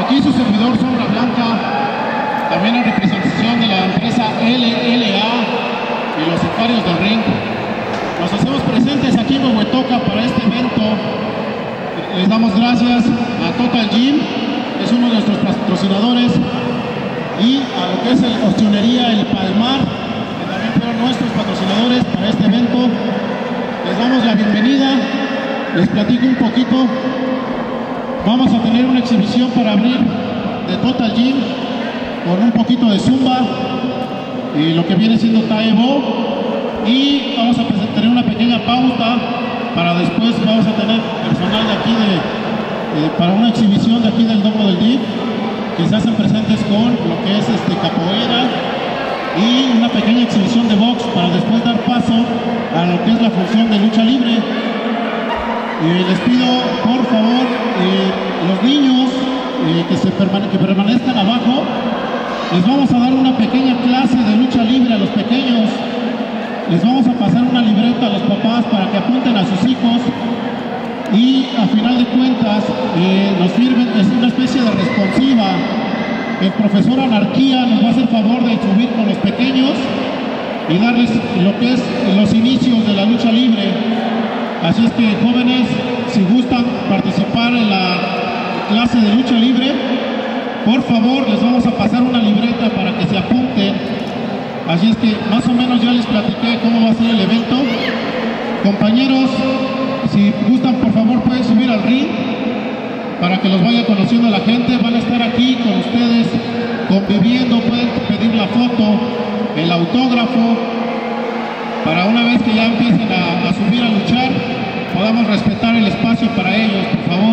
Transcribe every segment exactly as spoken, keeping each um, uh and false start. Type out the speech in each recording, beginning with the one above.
Aquí su servidor Sombra Blanca, también en representación de la empresa L L A y los sicarios del ring. Nos hacemos presentes aquí en Huehuetoca para este evento. Les damos gracias a Total Gym, que es uno de nuestros patrocinadores, y a lo que es el Opcionería El Palmar, que también fueron nuestros patrocinadores para este evento. Les damos la bienvenida, les platico un poquito. Vamos a tener una exhibición para abrir de Total Gym con un poquito de Zumba y lo que viene siendo Tae Bo, y vamos a tener una pequeña pauta para después vamos a tener personal de aquí de, eh, para una exhibición de aquí del Domo del D I F, que se hacen presentes con lo que es este capoeira y una pequeña exhibición de box para después dar paso a lo que es la función de lucha libre. Eh, les pido por favor eh, los niños eh, que, se permane que permanezcan abajo. Les vamos a dar una pequeña clase de lucha libre a los pequeños. Les vamos a pasar una libreta a los papás para que apunten a sus hijos, y a final de cuentas eh, nos sirven, es una especie de responsiva. El profesor Anarquía nos va a hacer favor de subir con los pequeños y darles lo que es los inicios de la lucha libre. Así es que, jóvenes, si gustan participar en la clase de lucha libre, por favor les vamos a pasar una libreta para que se apunten. Así es que más o menos ya les platiqué cómo va a ser el evento. Compañeros, si gustan, por favor pueden subir al ring para que los vaya conociendo la gente. Van a estar aquí con ustedes conviviendo, pueden pedir la foto, el autógrafo, para una vez que ya empiecen a, a subir a luchar, podamos respetar el espacio para ellos, por favor.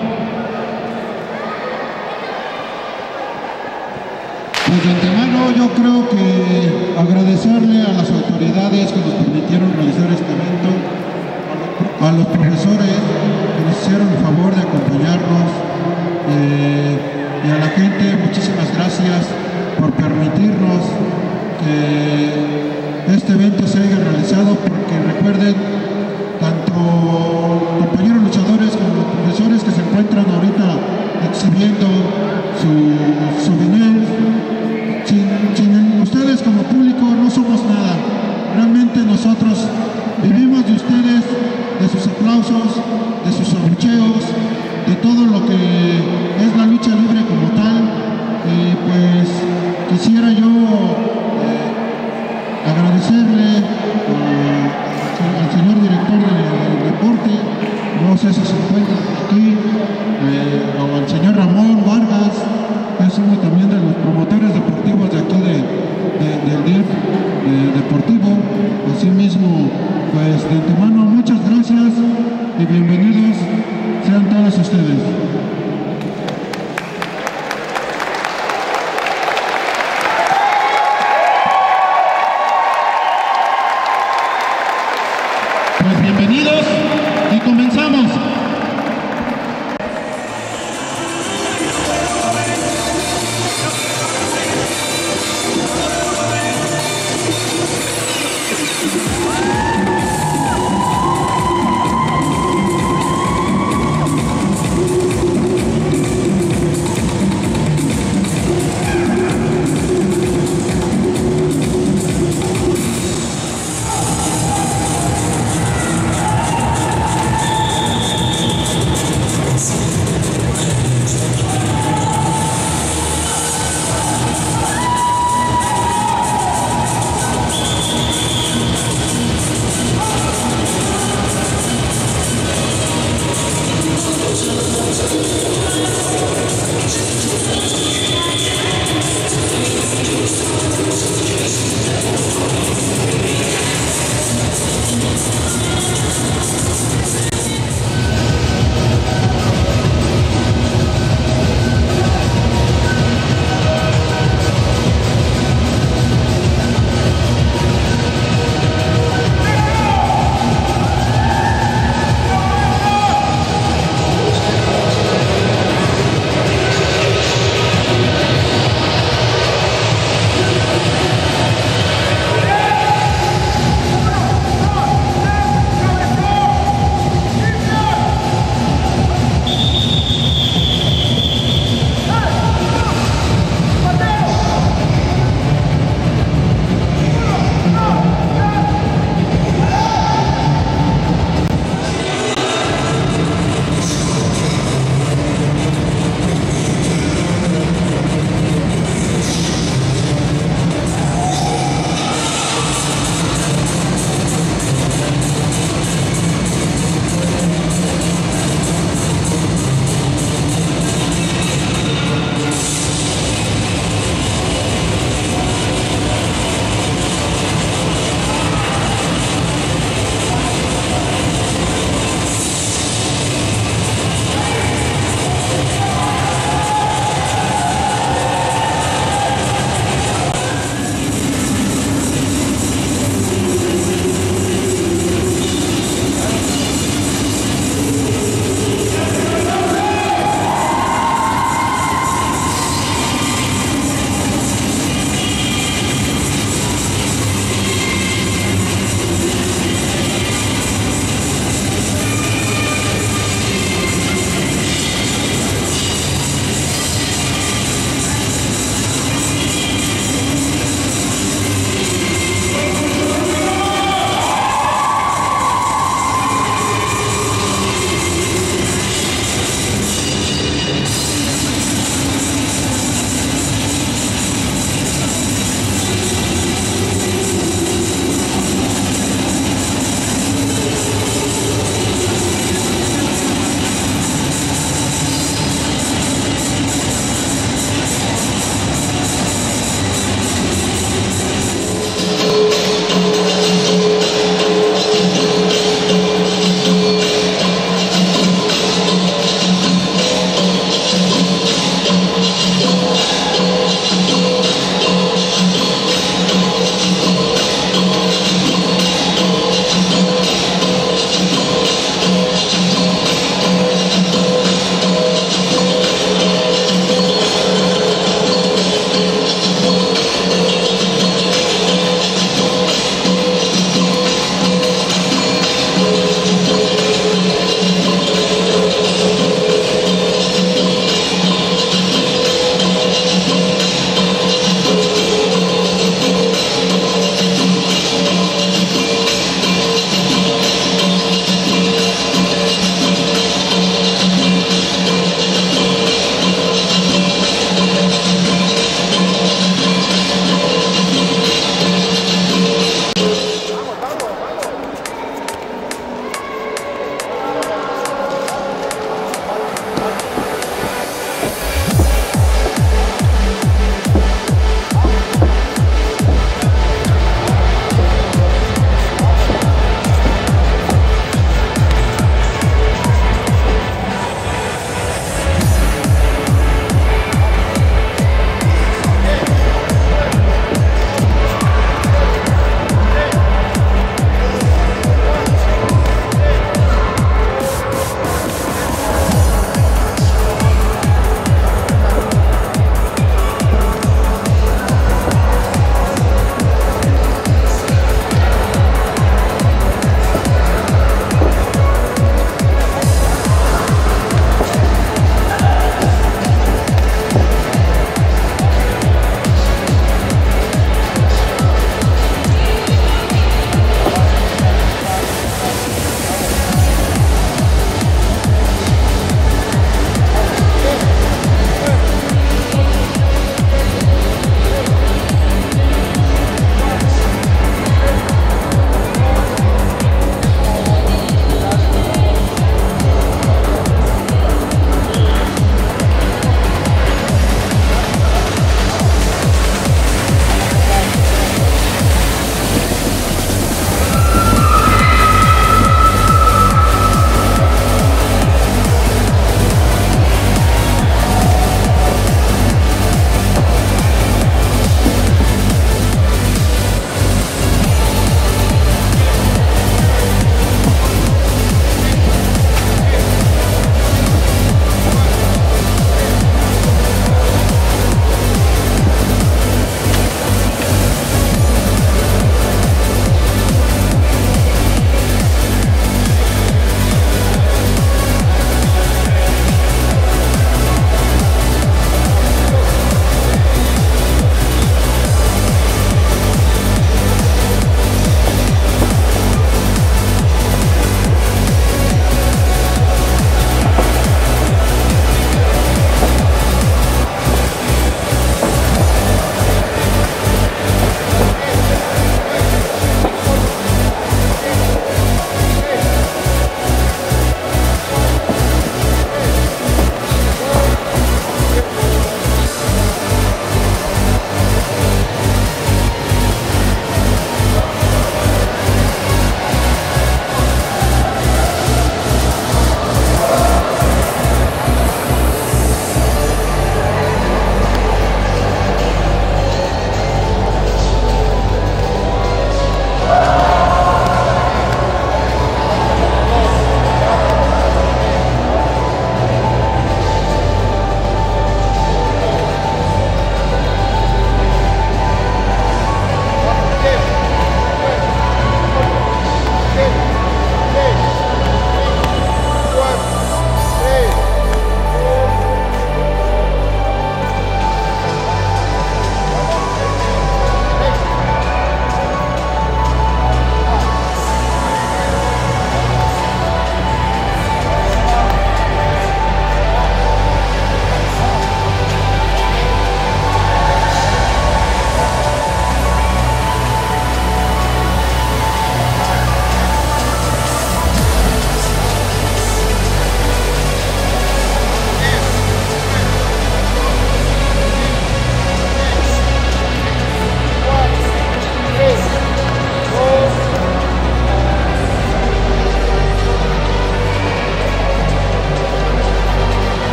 Pues de antemano yo creo que agradecerle a las autoridades que nos permitieron realizar este evento, a los profesores que nos hicieron el favor de acompañarnos, eh, y a la gente, muchísimas gracias por permitirnos que este evento se haya realizado, porque recuerden, tanto compañeros luchadores como los profesores que se encuentran ahorita exhibiendo su, su video, sin, sin ustedes como público no somos nada. Realmente nosotros vivimos de ustedes, de sus aplausos, de sus abucheos, de todo lo que es la lucha libre como tal. Y pues quisiera yo eh, agradecerle eh, al señor director del deporte, no sé si se encuentra aquí, eh, o al señor Ramón Vargas, que es uno también de los promotores deportivos de aquí de, de, del D I F de deportivo. Asimismo, pues de antemano muchas gracias y bienvenidos sean todos ustedes.